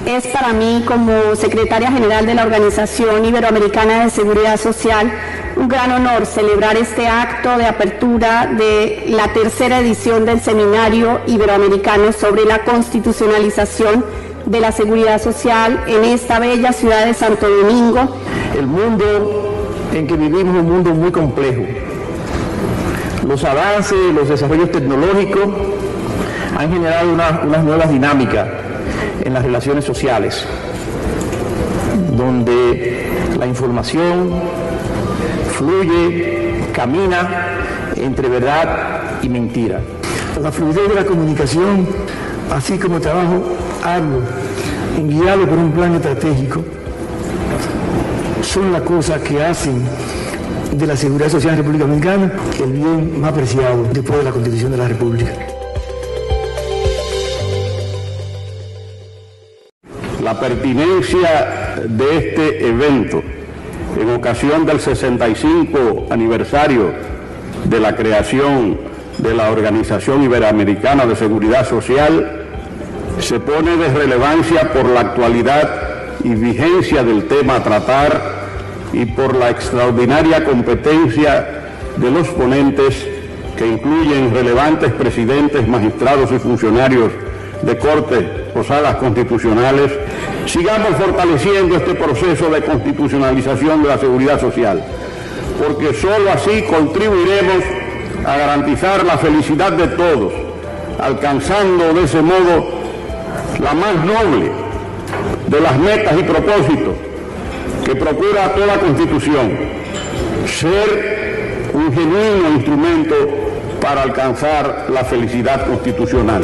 Es para mí, como secretaria general de la Organización Iberoamericana de Seguridad Social, un gran honor celebrar este acto de apertura de la tercera edición del Seminario Iberoamericano sobre la constitucionalización de la seguridad social en esta bella ciudad de Santo Domingo. El mundo en que vivimos es un mundo muy complejo. Los avances, los desarrollos tecnológicos han generado unas nuevas dinámicas en las relaciones sociales, donde la información fluye, camina entre verdad y mentira. La fluidez de la comunicación, así como el trabajo arduo, guiado por un plan estratégico, son las cosas que hacen de la seguridad social en la República Dominicana el bien más preciado después de la Constitución de la República. La pertinencia de este evento en ocasión del 65 aniversario de la creación de la Organización Iberoamericana de Seguridad Social se pone de relevancia por la actualidad y vigencia del tema a tratar y por la extraordinaria competencia de los ponentes, que incluyen relevantes presidentes, magistrados y funcionarios de cortes o salas constitucionales. Sigamos fortaleciendo este proceso de constitucionalización de la seguridad social, porque solo así contribuiremos a garantizar la felicidad de todos, alcanzando de ese modo la más noble de las metas y propósitos que procura toda Constitución: ser un genuino instrumento para alcanzar la felicidad constitucional.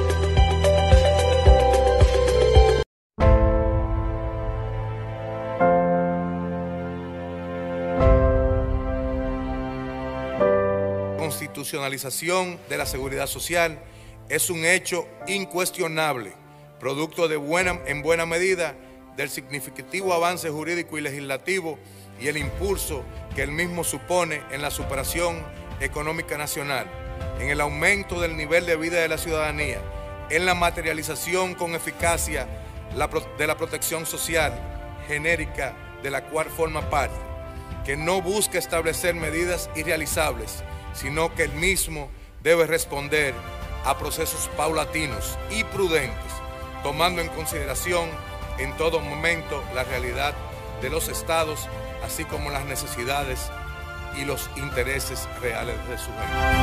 Constitucionalización de la seguridad social es un hecho incuestionable, producto en buena medida del significativo avance jurídico y legislativo y el impulso que el mismo supone en la superación económica nacional, en el aumento del nivel de vida de la ciudadanía, en la materialización con eficacia de la protección social genérica de la cual forma parte, que no busca establecer medidas irrealizables, sino que el mismo debe responder a procesos paulatinos y prudentes, tomando en consideración en todo momento la realidad de los estados, así como las necesidades y los intereses reales de su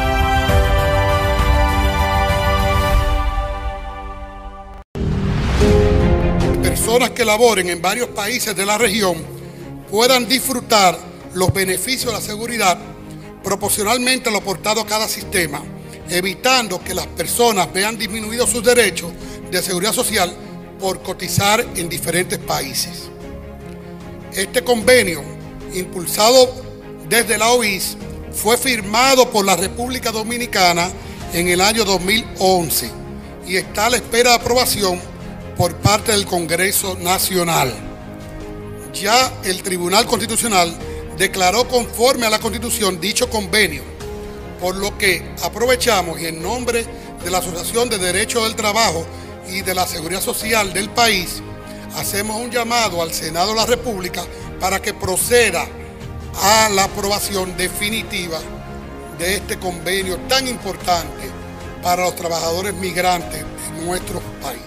gente. Personas que laboren en varios países de la región puedan disfrutar los beneficios de la seguridad proporcionalmente a lo aportado a cada sistema, evitando que las personas vean disminuidos sus derechos de seguridad social por cotizar en diferentes países. Este convenio, impulsado desde la OIS, fue firmado por la República Dominicana en el año 2011 y está a la espera de aprobación por parte del Congreso Nacional. Ya el Tribunal Constitucional declaró conforme a la Constitución dicho convenio, por lo que aprovechamos y en nombre de la Asociación de Derecho del Trabajo y de la Seguridad Social del país, hacemos un llamado al Senado de la República para que proceda a la aprobación definitiva de este convenio tan importante para los trabajadores migrantes de nuestros países.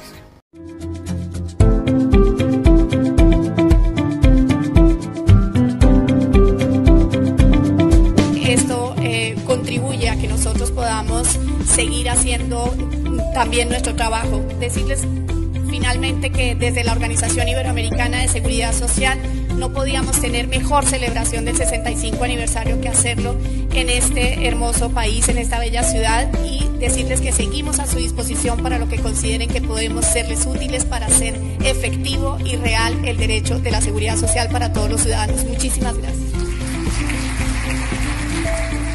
Esto contribuye a que nosotros podamos seguir haciendo también nuestro trabajo. Decirles finalmente que desde la Organización Iberoamericana de Seguridad Social no podíamos tener mejor celebración del 65 aniversario que hacerlo en este hermoso país, en esta bella ciudad, y decirles que seguimos a su disposición para lo que consideren que podemos serles útiles para hacer efectivo y real el derecho de la seguridad social para todos los ciudadanos. Muchísimas gracias.